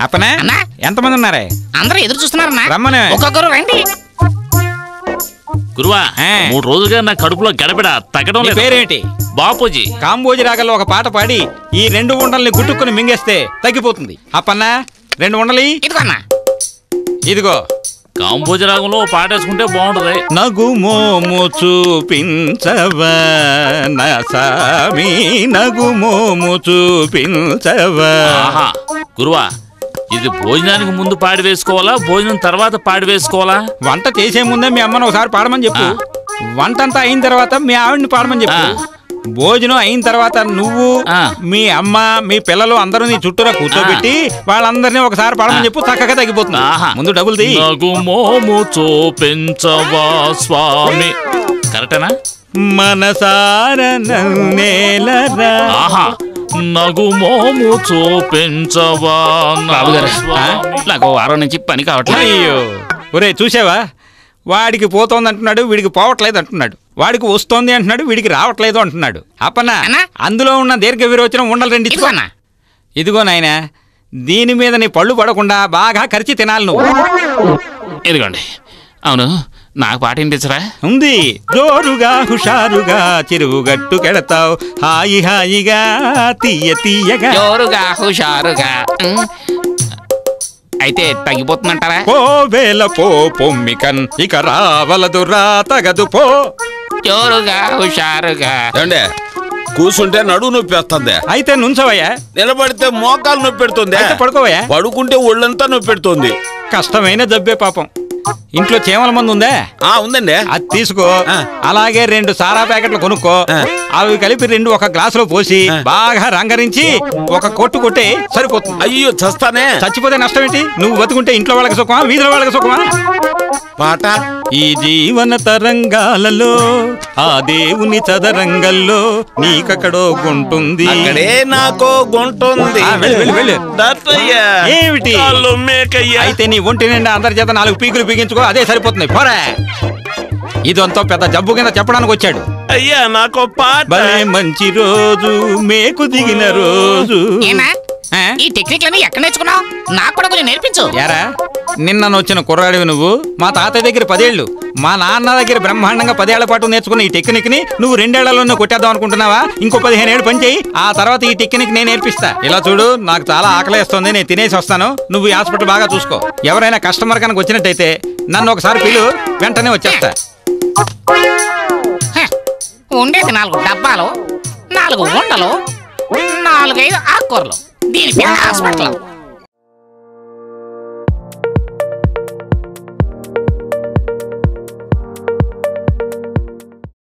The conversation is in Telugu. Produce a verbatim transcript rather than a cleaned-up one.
అప్పనా ఎంతమంది ఉన్నారే? అందరూ ఎదురు చూస్తున్నారన్నా. రమ్మనే ఒక్కొక్కరు రండి. గురువా మూడు రోజులుగా నా కడుపులో గడబిడ తగ్గడం లేదు. పేరేంటి? బాపూజీ. కాంబోజీ రాగల్లో ఒక పాట పాడి ఈ రెండు ఉండల్ని గుట్టుకుని మింగేస్తే తగ్గిపోతుంది. అప్పన్నా రెండు ఉండలి. ఇదిగోన్నా. ఇదిగో కాంబోజీ రాగంలో పాట వేసుకుంటే బాగుంటది. నగు మోము చూపించవా నా సామి, నగు మోము చూపించవా. గురువా ఇది భోజనానికి ముందు పాడి వేసుకోవాలా, భోజనం తర్వాత పాడి వేసుకోవాలా? వంట చేసే ముందే మీ అమ్మను ఒకసారి పాడమని చెప్పు. వంట అంతా అయిన తర్వాత మీ ఆవిడ్ని పాడమని చెప్పు. భోజనం అయిన తర్వాత నువ్వు మీ అమ్మ మీ పిల్లలు అందరూ నీ చుట్టూరా కూర్చోబెట్టి వాళ్ళందరినీ ఒకసారి పాడమని చెప్పు. చక్కగా తగ్గిపోతుంది. ముందు డబ్బులు తీ. నగుమోము చూపించవా స్వామి. కరెక్టేనా? మనసార నన్నేలరా. ఆహా నగుమోము చూపించవా. నాకు వారం నుంచి పని కావట్లేదు. అయ్యో ఒరే చూసావా, వాడికి పోతోంది అంటున్నాడు, వీడికి పోవట్లేదు అంటున్నాడు. వాడికి వస్తోంది అంటున్నాడు, వీడికి రావట్లేదు అంటున్నాడు. అప్పన్నా అందులో ఉన్న దీర్ఘ విరోచనం ఉండలు రెండు ఇచ్చుకోనా. ఇదిగో నాయనా, దీని మీద నీ పళ్ళు పడకుండా బాగా కరిచి తినాలి నువ్వు. ఇదిగోండి. అవును నాకు పాట వినిపించరా? ఉంది. జోరుగా హుషారుగా చెరువు గట్టు కెడతావు, హాయి హాయిగా తీయ తీయగా. జోరుగా హుషారుగా అయితే తగ్గిపోతుందంటారా? పో వేల పో పొమ్మికన్ ఇక రావలదు రా తగదు పో. జోరుగా హుషారుగా. ఏండే కూర్చుంటే నడువు నొప్పి వస్తుంది. అయితే నుంచవయ్యా. నిలబడితే మోకాలు నొప్పి పెడుతుంది. పడుకోవయ్యా. పడుకుంటే ఒళ్ళంతా నొప్పి పెడుతుంది. కష్టమైన జబ్బే పాపం. ఇంట్లో చేమల మందు ఉందా? ఆ ఉందండి. అది తీసుకో. అలాగే రెండు సారా ప్యాకెట్లు కొనుక్కో. అవి కలిపి రెండు ఒక గ్లాసులో పోసి బాగా రంగరించి ఒక కొట్టు కొట్టే సరిపోతుంది. అయ్యో చస్తానే. చచ్చిపోతే నష్టం ఏంటి? నువ్వు బతుకుంటే ఇంట్లో వాళ్ళకి సుఖమా, వీధిలో వాళ్ళకి సుఖమా? పాట ఈ జీవన తరంగాలలో ఆ దేవుని చదరంగల్లో నీకక్కడో గుంటుంది. అక్కడే నాకో గుంటుంది. ఏమిటి? అయితే నీ ఒంటి నిండా అందరి చేత నాలుగు పీకులు పీకించుకో, అదే సరిపోతుంది. పోరా, ఇదంతా పెద్ద జబ్బు కింద చెప్పడానికి వచ్చాడు. అయ్యా నాకు పాట. భలే మంచి రోజు మేకు దిగిన రోజు. ఈ టెక్నిక్లన్నీ ఎక్కడ నేర్చుకున్నావు? నాకు కూడా కొంచెం నేర్పించు. యారా, నిన్న వచ్చిన కుర్రాడివి నువ్వు. మా తాతయ్య దగ్గర పదేళ్లు, మా నాన్న దగ్గర బ్రహ్మాండంగా పదేళ్ల పాటు నేర్చుకున్న ఈ టెక్నిక్ ని నువ్వు రెండేళ్లలోనే కొట్టేద్దాం అనుకుంటున్నావా? ఇంకో పదిహేను ఏళ్ళు పని చేయి, ఆ తర్వాత ఈ టెక్నిక్ నేను నేర్పిస్తా. ఇలా చూడు, నాకు చాలా ఆకలేస్తుంది, నేను తినేసి వస్తాను. నువ్వు ఈ హాస్పిటల్ బాగా చూసుకో. ఎవరైనా కస్టమర్ కనుక వచ్చినట్టయితే నన్ను ఒకసారి పిలు, వెంటనే వచ్చేస్తా. ఉండేది నాలుగు డబ్బాలు, నాలుగు ఉండలు, నాలుగైదు ఆకుకూరలు. దీని పేరు హాస్పిటల్.